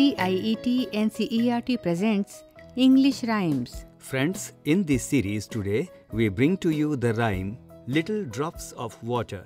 CIET NCERT presents English Rhymes. Friends, in this series today, we bring to you the rhyme Little Drops of Water.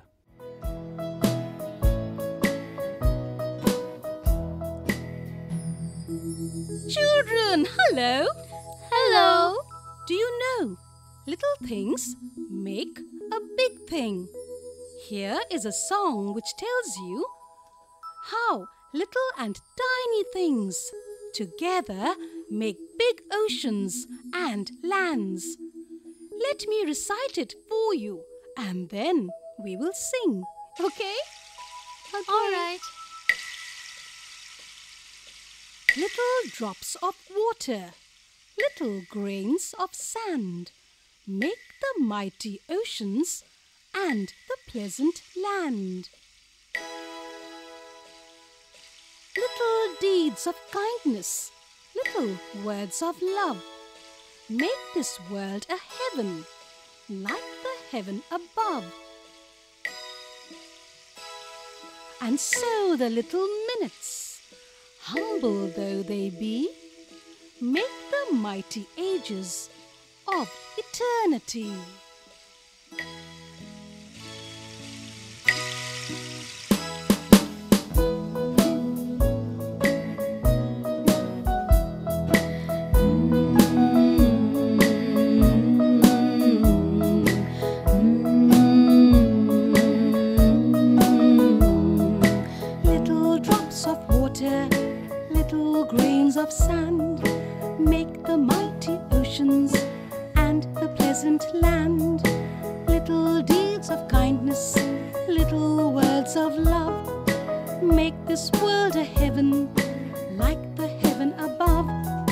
Children, hello! Hello! Do you know, little things make a big thing. Here is a song which tells you how little and tiny things together make big oceans and lands. Let me recite it for you and then we will sing, okay? All right. Little drops of water, little grains of sand, make the mighty oceans and the pleasant land. Little deeds of kindness, little words of love, make this world a heaven, like the heaven above. And so the little minutes, humble though they be, make the mighty ages of eternity. Little drops of water, little grains of sand, make the mighty oceans and the pleasant land. Little deeds of kindness, little words of love, make this world a heaven, like the heaven above.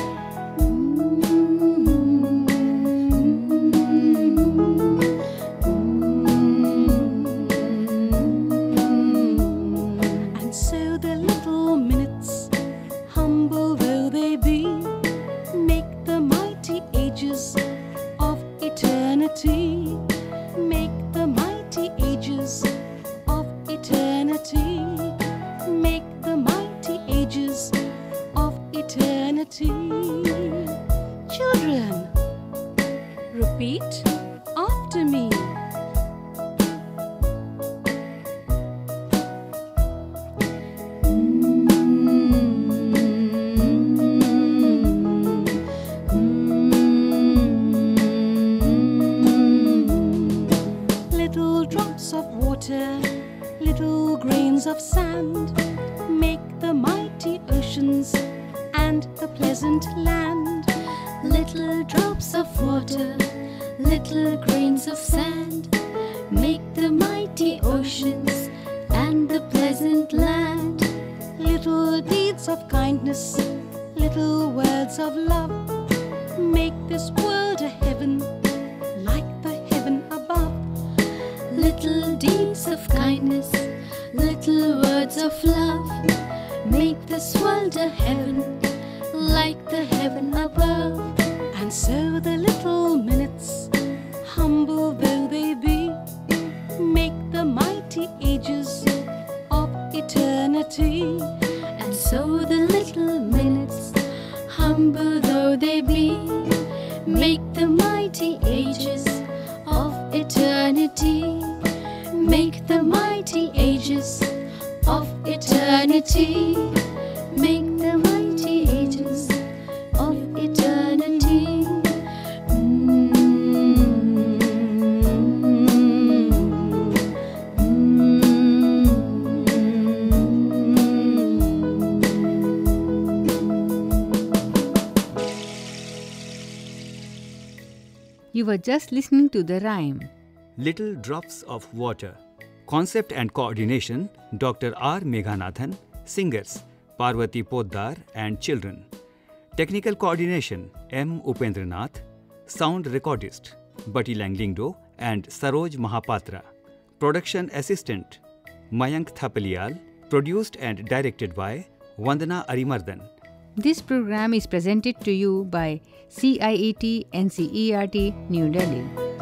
And so the little minutes, humble though they be, make the mighty ages of eternity. Make the mighty ages of eternity. Make the mighty ages of eternity. Children, repeat after me. Little drops of water, little grains of sand, make the mighty oceans and the pleasant land. Little drops of water, little grains of sand, make the mighty oceans and the pleasant land. Little deeds of kindness, little words of love, make this world a heaven, like the heaven above. Little deeds of kindness, little words of love, make this world a heaven, like the heaven above. And so the little minutes, humble though they be, make the mighty ages of eternity. And so the little minutes, humble though they be, make the mighty ages of eternity. Make the mighty ages of eternity. Make the mighty ages of eternity. You were just listening to the rhyme. Little Drops of Water. Concept and coordination Dr. R. Meghanathan. Singers Parvati Poddar and children. Technical coordination M. Upendranath. Sound recordist Bati Langlingdo and Saroj Mahapatra. Production assistant Mayank Thapalial. Produced and directed by Vandana Arimardan. This program is presented to you by CIET NCERT New Delhi.